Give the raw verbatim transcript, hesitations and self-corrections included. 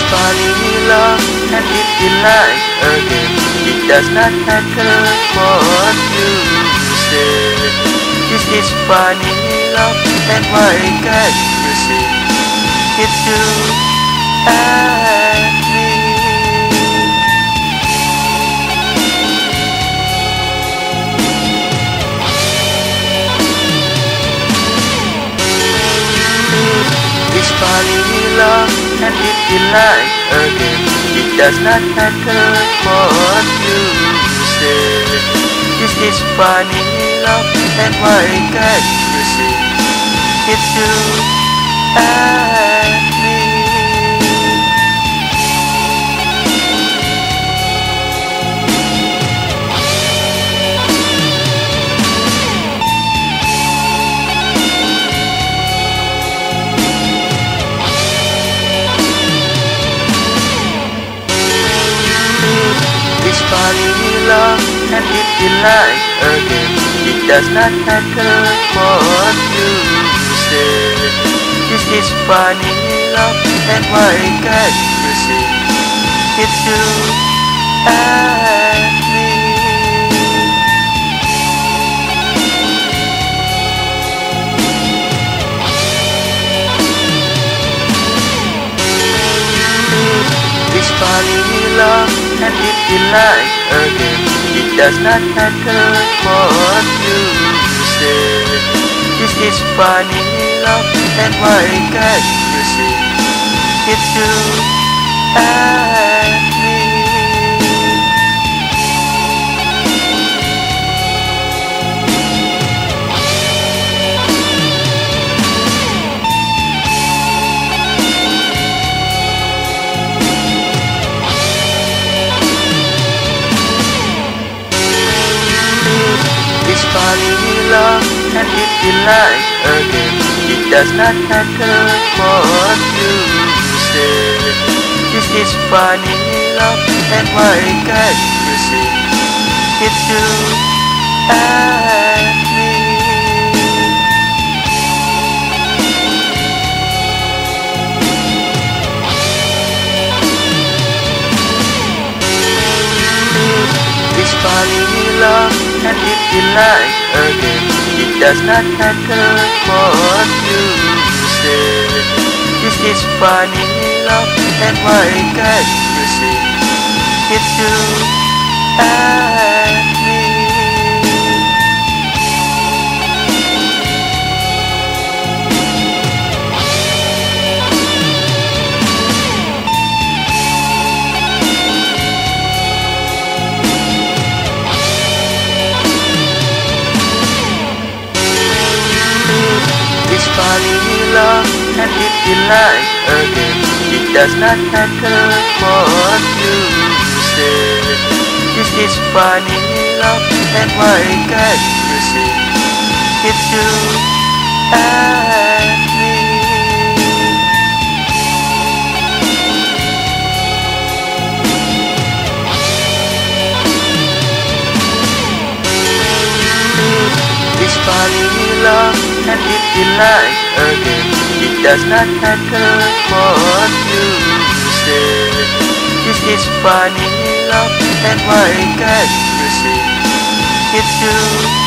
falling in love and it be like again. It does not matter what you say. This is funny love, and why can't you see? It's you and me. It's falling in love and it be like again. It does not matter what you say. This is funny love, and why can't you see? It's you and me. It's falling in love and it be like again. It does not matter what you say. This is funny love, and why can't you see? It's you and me. It's falling in love and it be like again. It does not matter what you say. This is funny love, and why can't you see? It's you and me. It's falling in love and it be like again. It does not matter what you say. This is funny love, and why can't you see? It's you and me. It's falling in love and it be like again. It does not matter what you say. This is funny love, and why can't you see? It's you and me. It's falling in love and it be like again. It does not matter what you say. This is funny love, and why can't you see? It's you and me. It's falling in love and it be like again. It does not matter what you say. This is funny love, and why can't you see? It's you